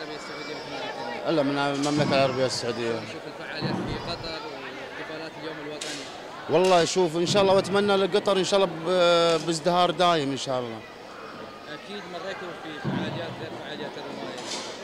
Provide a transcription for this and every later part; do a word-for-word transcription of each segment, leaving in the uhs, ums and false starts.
الا من المملكه العربيه السعوديه. نشوف الفعاليات في قطر واحتفالات اليوم الوطني. والله شوف ان شاء الله واتمنى لقطر ان شاء الله بازدهار دايم ان شاء الله. اكيد مريتوا في فعاليات غير فعاليات الرمايه.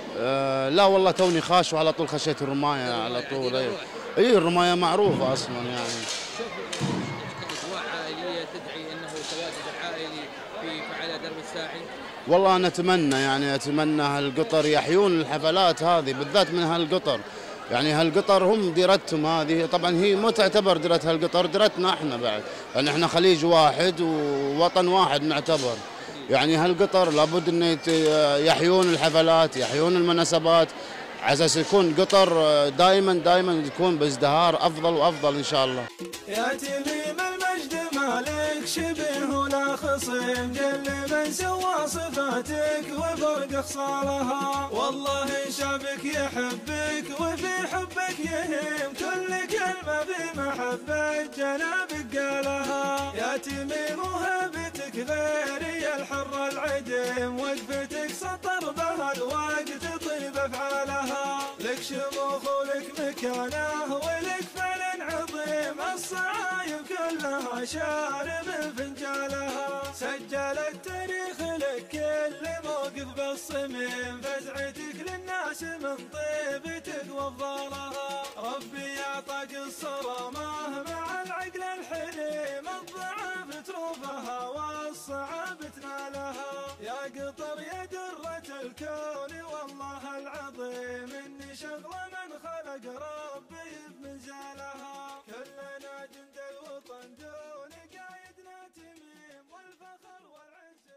أه لا والله توني خاش وعلى طول خشيت الرمايه على طول. اي اي الرمايه معروفه اصلا يعني. شوف اجواء عائليه تدعي انه تواجد عائلي في فعاليات درب الساعي. والله انا اتمنى يعني اتمنى هالقطر يحيون الحفلات هذه بالذات من هالقطر. يعني هالقطر هم ديرتهم هذه، طبعا هي ما تعتبر ديرة هالقطر، ديرتنا احنا بعد، يعني احنا خليج واحد ووطن واحد نعتبر. يعني هالقطر لابد ان يحيون الحفلات، يحيون المناسبات، على اساس يكون قطر دائما دائما يكون بازدهار افضل وافضل ان شاء الله. يا تميم المجد مالك شبه ولا خصم، جل من سوى صفاتك وفرق خصالها، والله شعبك يحبك وفي حبك يهم، كل كلمة في محبة جنابك قالها. يا تميم وهبتك غيري الحر العدم، وقفتك سطر بها الوقت طيب افعالها، لك شموخ ولك مكانه ولك فعل عظيم، الصعايب كلها شارب فنجالها، سجل التاريخ لك كل موقف بالصميم، فزعتك للناس من طيبتك وافضالها، ربي يعطاك الصرامه مع العقل الحليم، الضعاف تروفها والصعاب تنالها، يا قطر يا درة الكون والله العظيم، اني شغله من خلق ربي بمزالها، كلنا جند الوطن دون قايدنا تميم، والفخر والعز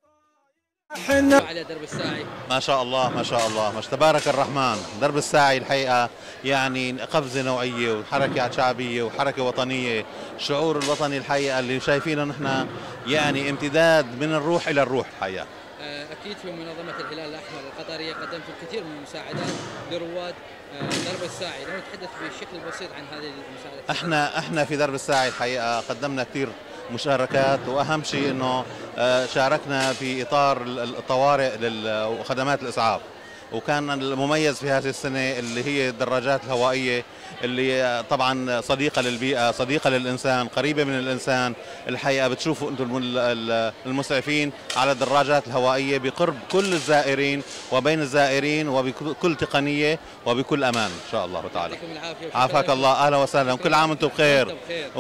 والطاير. على درب الساعي ما شاء الله ما شاء الله، مش تبارك الرحمن. درب الساعي الحقيقه يعني قفزه نوعيه وحركه شعبيه وحركه وطنيه، الشعور الوطني الحقيقه اللي شايفينه نحن يعني امتداد من الروح الى الروح الحقيقه. اكيد في منظمه الهلال الاحمر القطريه قدمت الكثير من المساعدات لرواد درب الساعي، لو نتحدث بشكل بسيط عن هذه المساعدات. احنا احنا في درب الساعي الحقيقه قدمنا كثير مشاركات، واهم شيء انه شاركنا في اطار الطوارئ وخدمات الاسعاف، وكان المميز في هذه السنه اللي هي الدراجات الهوائيه اللي طبعا صديقه للبيئه، صديقه للانسان، قريبه من الانسان. الحقيقه بتشوفوا انتم المسعفين على الدراجات الهوائيه بقرب كل الزائرين وبين الزائرين وبكل تقنيه وبكل امان ان شاء الله تعالى. عافاك الله، اهلا وسهلا، وكل عام وانتم بخير،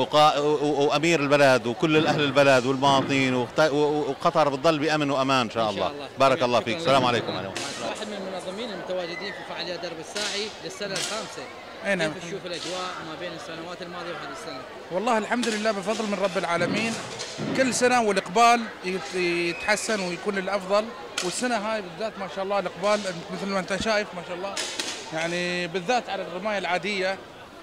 وامير البلد وكل اهل البلد والمواطنين، وقطر بتضل بامن وامان ان شاء الله. بارك الله فيك، السلام عليكم. واحد من المنظمين المتواجدين في فعاليات درب الساعي للسنه الخامسه. اي نعم. كيف تشوف الاجواء ما بين السنوات الماضيه وهذه السنه؟ والله الحمد لله بفضل من رب العالمين، كل سنه والاقبال يتحسن ويكون الافضل، والسنه هاي بالذات ما شاء الله الاقبال مثل ما انت شايف ما شاء الله، يعني بالذات على الرمايه العاديه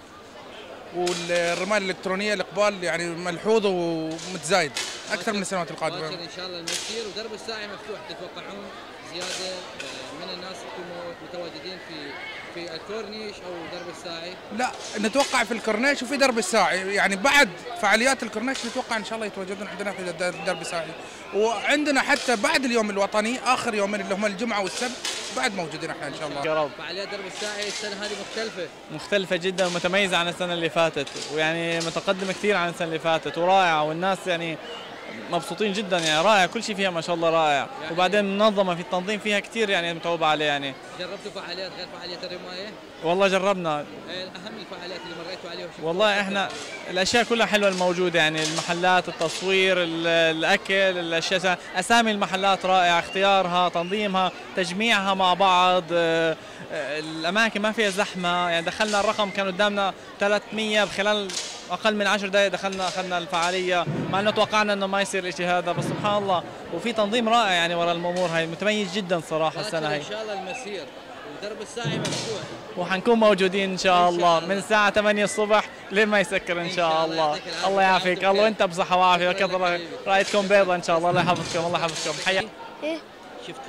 والرمايه الالكترونيه الاقبال يعني ملحوظ ومتزايد اكثر من السنوات القادمه. ان شاء الله المسير ودرب الساعي مفتوح، تتوقعون زياده من الناس يكونوا متواجدين في في الكورنيش او درب الساعي؟ لا نتوقع في الكورنيش وفي درب الساعي، يعني بعد فعاليات الكورنيش نتوقع ان شاء الله يتواجدون عندنا في درب الساعي، وعندنا حتى بعد اليوم الوطني اخر يومين اللي هم الجمعه والسبت بعد موجودين احنا ان شاء الله. يا رب. فعاليات درب الساعي السنه هذه مختلفه مختلفه جدا ومتميزه عن السنه اللي فاتت، ويعني متقدمه كثير عن السنه اللي فاتت ورائعه، والناس يعني مبسوطين جدا، يعني رائع كل شيء فيها ما شاء الله رائع، يعني وبعدين منظمه في التنظيم فيها كثير يعني متعوب عليه. يعني جربتوا فعاليات غير فعاليات الرمايه؟ والله جربنا. اهم الفعاليات اللي مريتوا عليها؟ والله احنا الاشياء كلها حلوه الموجوده، يعني المحلات، التصوير، الاكل، الاشياء، اسامي المحلات رائعه، اختيارها، تنظيمها، تجميعها مع بعض، الاماكن ما فيها زحمه، يعني دخلنا الرقم كان قدامنا ثلاثمية بخلال اقل من عشر دقائق دخلنا اخذنا الفعاليه، مع انه توقعنا انه ما يصير شيء هذا، بس سبحان الله وفي تنظيم رائع يعني ورا الامور هاي، متميز جدا صراحه السنه هاي. ان شاء الله المسير ودرب الساعي مفتوح، وحنكون موجودين ان شاء الله من الساعه ثمانية الصبح لين ما يسكر ان شاء الله. الله يعافيك، الله وانت بصحه وعافيه، وكثر رايتكم بيضة ان شاء الله. الله يحفظكم، الله يحفظكم. حيا ايه شفت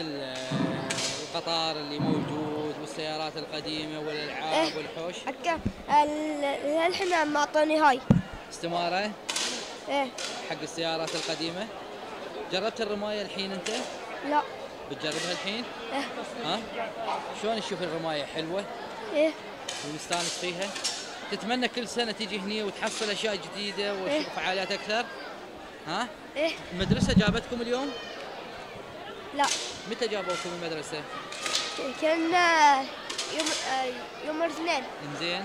القطار اللي موجود والسيارات القديمه والالعاب إيه؟ والحوش حكا الحين ما اعطوني هاي استماره ايه حق السيارات القديمه. جربت الرمايه الحين انت؟ لا. بتجربها الحين؟ إيه. ها؟ شلون تشوف الرماية حلوة؟ إيه. ومستانس فيها؟ تتمنى كل سنة تيجي هني وتحصل أشياء جديدة إيه. وفعاليات أكثر؟ ها؟ إيه. المدرسة جابتكم اليوم؟ لا. متى جابوكم المدرسة؟ كنا يوم آه، يوم الاثنين. إنزين.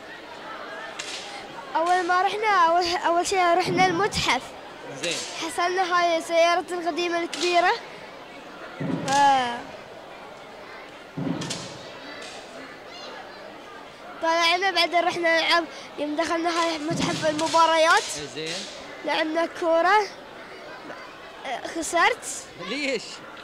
أول ما رحنا أول, أول شيء رحنا المتحف. زين. حصلنا هاي السيارة القديمة الكبيرة. ف... طلعنا بعدين رحنا نلعب يوم دخلنا هاي متحف المباريات. زين. لعبنا كورة. خسرت. ليش؟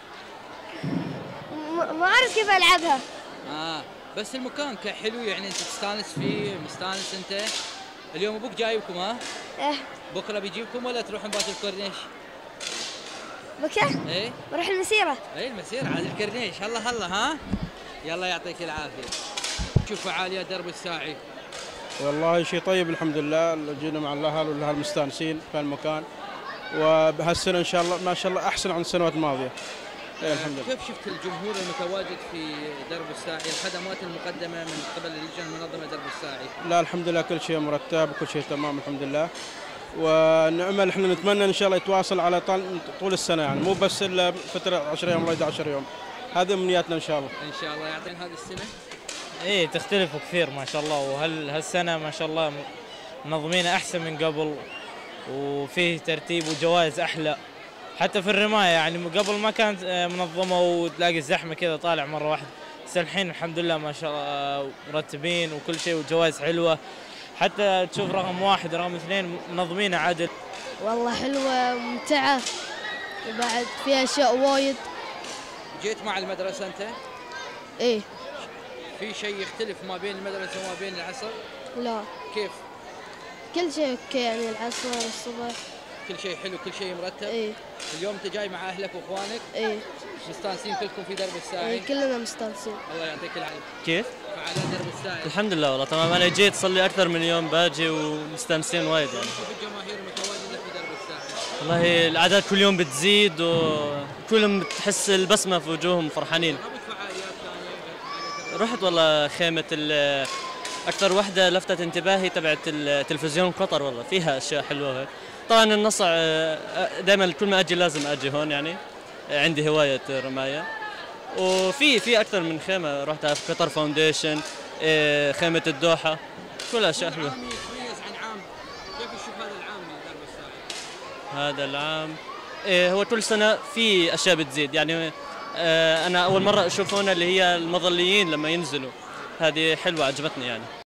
م- ما أعرف كيف ألعبها. آه بس المكان كحلو يعني أنت تستانس فيه مستانس أنت. اليوم أبوك جايبكم ها؟ إيه. بكرة بيجيبكم ولا تروحون بات الكورنيش؟ بكرة؟ إيه؟ بروح المسيرة. إيه المسيرة على الكورنيش هلا هلا ها؟ يلا يعطيك العافية. شوف فعاليات درب الساعي. والله شيء طيب الحمد لله، جينا مع الاهل والاهل مستانسين في المكان، وبهالسنه ان شاء الله ما شاء الله احسن عن السنوات الماضيه. إيه الحمد لله. كيف شفت الجمهور المتواجد في درب الساعي، الخدمات المقدمة من قبل اللجنة المنظمة درب الساعي؟ لا الحمد لله كل شيء مرتب وكل شيء تمام الحمد لله، ونأمل احنا نتمنى ان شاء الله يتواصل على طول طول السنه، يعني مو بس الا فتره عشرة ايام ولا أحد عشر يوم، هذه امنياتنا ان شاء الله. ان شاء الله يعطينا هذه السنة. ايه تختلف كثير ما شاء الله، وهل هالسنه ما شاء الله منظمينها احسن من قبل، وفيه ترتيب وجوائز احلى. حتى في الرمايه يعني قبل ما كانت منظمه وتلاقي الزحمه كذا طالع مره واحده، بس الحين الحمد لله ما شاء الله مرتبين وكل شيء وجوائز حلوه. حتى تشوف رقم واحد رقم اثنين منظمينها عدل. والله حلوة ممتعة وبعد فيها أشياء وايد. جيت مع المدرسة أنت؟ إيه. في شيء يختلف ما بين المدرسة وما بين العصر؟ لا. كيف؟ كل شيء اوكي يعني العصر الصبح. كل شيء حلو كل شيء مرتب؟ ايه. اليوم انت جاي مع اهلك واخوانك؟ ايه. مستانسين كلكم في درب الساعي؟ ايه كلنا مستانسين. الله يعطيك العافية. كيف؟ فعاليات درب الساعي. الحمد لله والله تمام، انا جيت صار لي اكثر من يوم باجي ومستانسين وايد يعني. شوف الجماهير المتواجدة في درب الساعي. والله الاعداد كل يوم بتزيد وكلهم تحس البسمه في وجوههم فرحانين. فعاليات ثانية؟ رحت والله خيمه ال اكثر وحده لفتت انتباهي تبعت التلفزيون قطر، والله فيها اشياء حلوه هيك. طبعا النصع دائما كل ما اجي لازم اجي هون، يعني عندي هوايه رمايه. وفي في اكثر من خيمه رحتها في قطر فاونديشن، خيمه الدوحه، كل اشياء حلوه. عام يتميز عن عام، كيف تشوف هذا العام من درب الساعي؟ هذا العام إيه هو كل سنه في اشياء بتزيد، يعني انا اول مره اشوف هنا اللي هي المظليين لما ينزلوا، هذه حلوه عجبتني يعني.